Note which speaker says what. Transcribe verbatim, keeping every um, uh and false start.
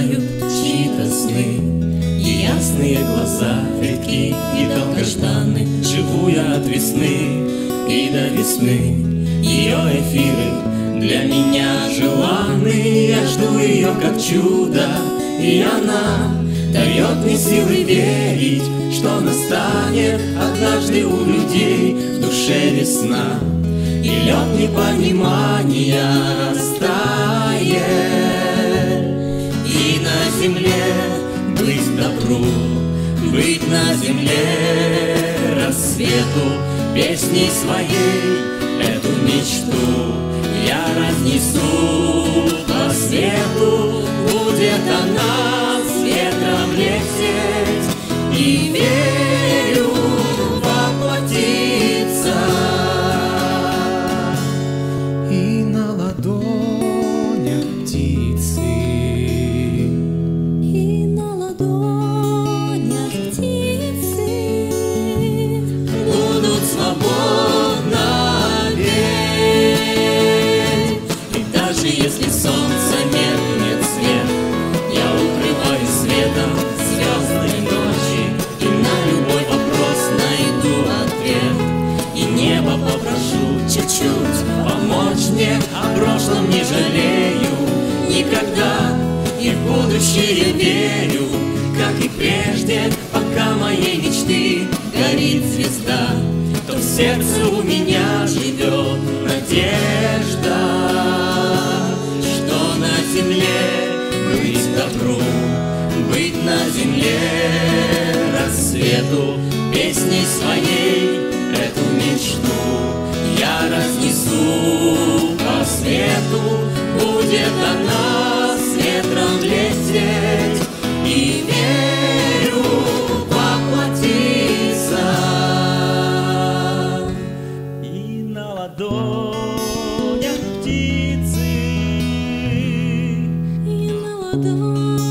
Speaker 1: сбывают чьи-то сны, и ясные глаза редки и долгожданны. Живу я от весны и до весны, ее эфиры для меня желанны. Я жду ее как чудо, и она дает мне силы верить, что настанет однажды у людей в душе весна, и лед непонимания растает, и на земле быть добру, быть на земле рассвету, песней своей эту мечту я разнесу по свету. Будет она с ветром лететь, и верю воплотиться.
Speaker 2: И на ладонях птицы,
Speaker 3: и на ладонях птицы
Speaker 1: будут свободно петь. И даже если солнце меркнет свет, я укрываюсь светом звездной ночи, и на любой вопрос найду ответ, и небо попрошу чуть-чуть помочь мне. О прошлом не жалею никогда, и в будущее верю, как и прежде. Пока моей мечты горит звезда, то в сердце у меня живет надежда, что на земле быть добру, быть на земле рассвету, песней своей эту мечту я разнесу по свету. Будет она с ветром лететь, и верю воплотиться. И на ладонях птицы,
Speaker 3: и на ладонях